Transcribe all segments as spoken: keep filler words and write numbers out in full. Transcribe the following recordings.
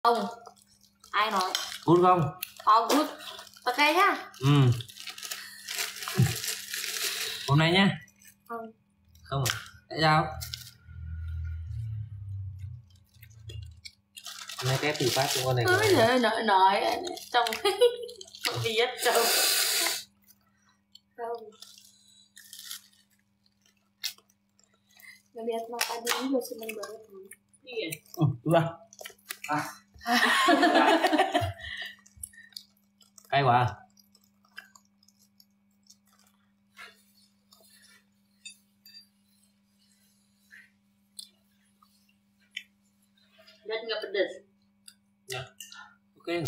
Không, ai nói? Good không? Có good. Ok nhá. Ừ. Hôm nay nhá. Không. Không à? Tại sao? Hôm nay test thử phát cho con này. Ôi giời, nói nói trong không biết đâu. Không. Nggak lihat makan ini gue seneng banget. Iya. Ừ, đúng rồi. À. Cay quá à? Dan nggak pedas. Ya. Ok.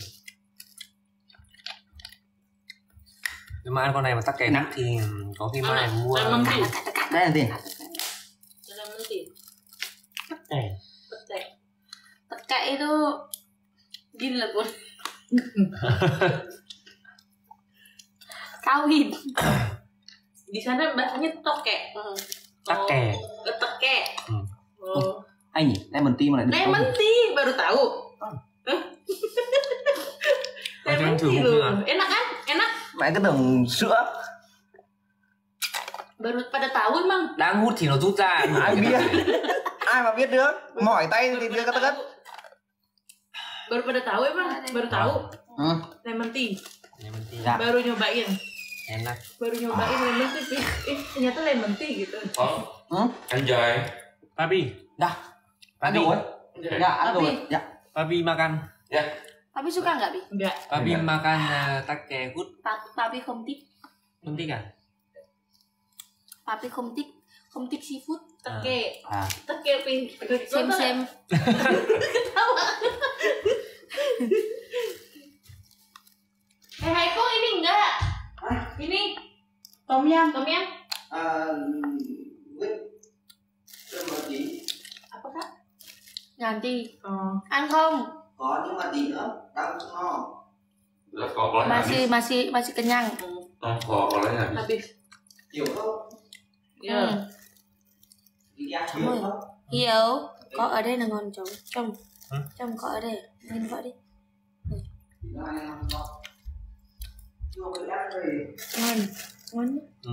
Nhưng mà ăn con này mà tắc kè nắp thì có khi mai mua. Lemon tea. Đây là gì? Lemon tea. Tè. Petai. Teka itu gila pun. Kawin. Di sana bahasanya toke. Hmm. Tắc kè. Oh, toke. Ừ. Oh. Anh nhỉ, lemon tea mà lại được Lemon tea baru tahu. Anh cho Lemon em thử tea một loh. miếng à? Enak kan? Enak. Mày cứ tưởng sữa. Baru pada tahu emang. Đang hút thì nó rút ra. Ai biết? Ai mà biết được? Mỏi tay thì đưa cái tất. Baru pada tahu emang. Baru tahu. Ừ. Lemon tea. Lemon tea. Dạ. Baru nyobain. Enak. Baru nyobain lemon tea. Eh, ternyata lemon tea gitu. Có, Ừ. anh chơi. Papi. Dạ. Ăn Papi. rồi. Dạ, ăn Papi. rồi. Dạ. Papi makan. Dạ. Papi suka nggak, Bi? Enggak. Papi Enggak. makan uh, tắc kè good. Pa- Papi không thích. Không thích à? Papi không thích. Không thích seafood. Toke. À. Toke pin. Xem xem. Eh, Haiko ini enggak? Ini Tom yum. tom yum. À, with lemon tea. Apa kak? Nanti Oh. ăn không? Có nhưng mà tí nữa, đang không ngon. Là có có lấy Masih habis. masih masih kenyang. Không, có có lấy habis. Habis. Hiểu không? Ya. Ừ. Đi ăn Đúng hiểu rồi. không? Hiểu. Có ở đây là ngon chồng. Chồng. Hả? Chồng có ở đây. Nên gọi đi. Ngon hay không ngon? Chưa phải ăn rồi. Ngon. Ngon. Ừ.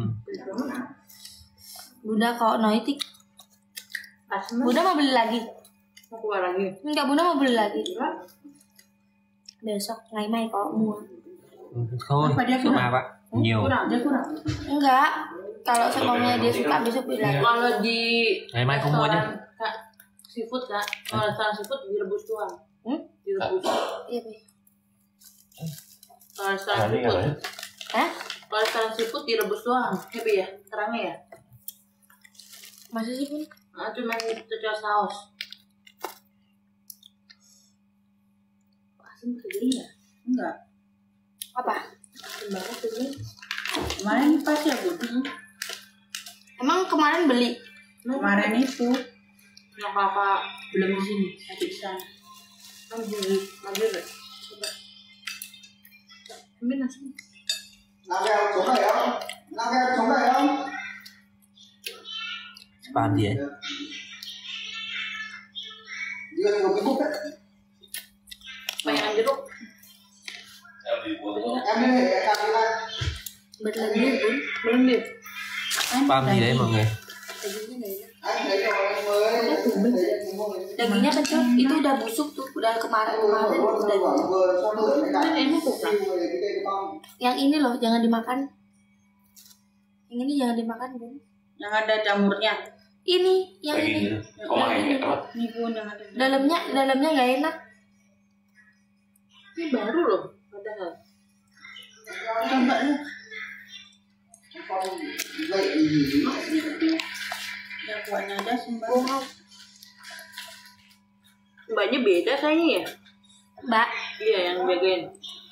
Bunda kok nói thích. Asma. Bunda mau beli lagi. Mau keluar lagi. Enggak, Bunda mau beli lagi. Enggak. Besok ngày mai có mua. Ừ, thôi, Apa dia sợ kurang? mà bạn. Nhiều. Kurang, dia kurang. Enggak. Kalau semaunya dia suka besok beli lagi. Kalau di Ngày mai không mua nhé. restoran, Kak, seafood kak, kalau restoran seafood direbus doang. Hmm? Direbus. Iya, Bi. Kalau restoran Tadi seafood, katanya. Hah? kalau restoran seafood direbus doang. Happy ya, terangnya ya. Masa sih, Bun? Nah, cuma cocok saus. Asam segini ya? Enggak. Apa? Asam banget segini. Kemarin pas ya Bun? Emang kemarin beli? Kemarin itu yang kakak belum di sini, masih di sana. Ambil, ambil, coba. Ambil nasi. Làm theo xuống này không? Làm theo xuống này không? Bàn gì ấy? Đưa một cái bút đấy. Banyak jeruk. Em đi mua. Em liên hệ em đi đây. Bật lần nữa, Bun. Belum deh. Pam gì đấy mọi người? Anh thấy rồi anh mới. Dagingnya kencur, itu udah busuk tuh, udah kemarin-kemarin udah. Kan enak tuh kak. Yang ini loh, jangan dimakan. Yang ini jangan dimakan, Bun. Yang ada jamurnya. Ini, yang Lagi ini. gitu. Kok main ya? Apa? Ini pun yang ada. Dalamnya, dalamnya nggak enak. Ini baru loh, padahal. Coba lu. Yang kuahnya aja sembarang. Mbaknya beda kayaknya ya? Mbak, Iya yang jagain.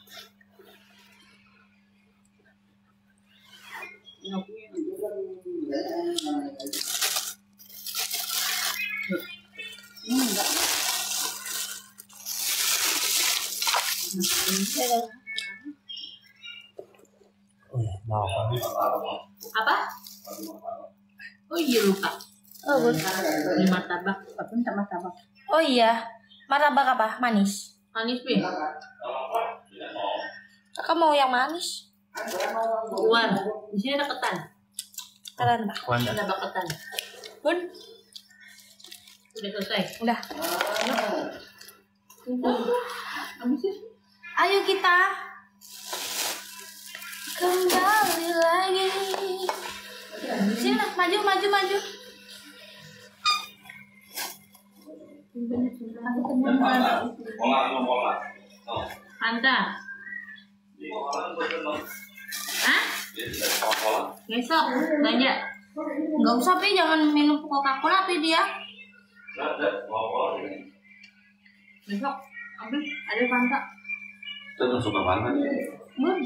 Ôi, no quá. Apa? Oh iya lupa. oh, Bun. Ini martabak. Apa martabak? Oh iya, martabak apa? Manis. Manis nih. Kakak mau yang manis? Buan. Di sini ada ketan. Ketan apa? Kuan. Ada bak ketan. Bun, Udah selesai. udah. Apa sih? Ayo kita kembali lagi. Sini lah, maju, maju, maju. Pola, no pola. No. Anta. Hah? Pola. Besok belanja. Nggak usah, Pi, jangan minum Coca-Cola, Pi, dia. Besok ambil ada Fanta. Itu tuh suka banget. Bun.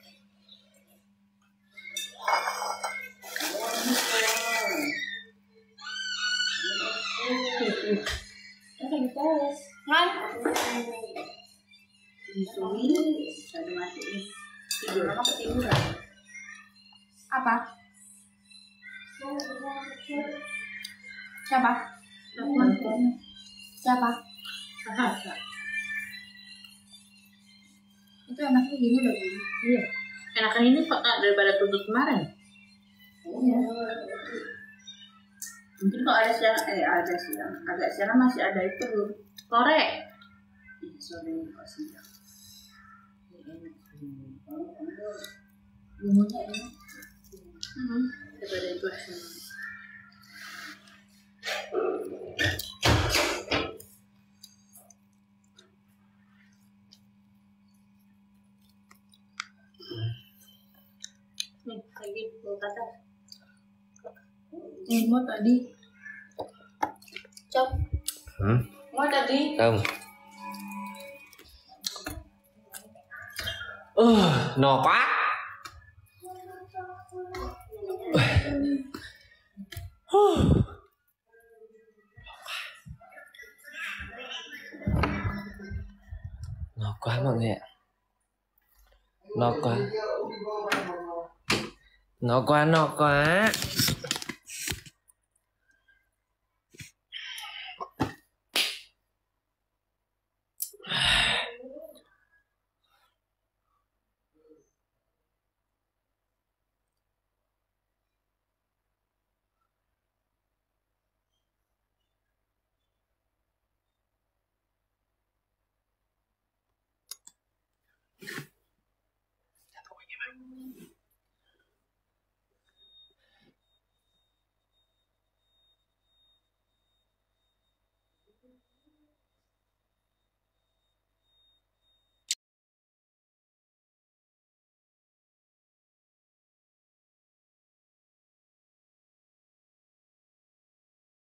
Kan? Apa? Siapa? Siapa? Itu enaknya gini loh, Bu. Iya. Enakan ini kok daripada tutup kemarin. Iya. Mungkin kok ada siang, eh ada siang, agak siang masih ada itu belum. Sore. Iya, sore kok siang. Ini enak. Bumbunya enak. Hmm. Daripada itu asam. Nih, lagi bau kata. Eh, mau tadi. Cok. Hmm? Mau tadi. Không. Uh, no quá. No quá mọi người ạ. No quá. No quá, no quá.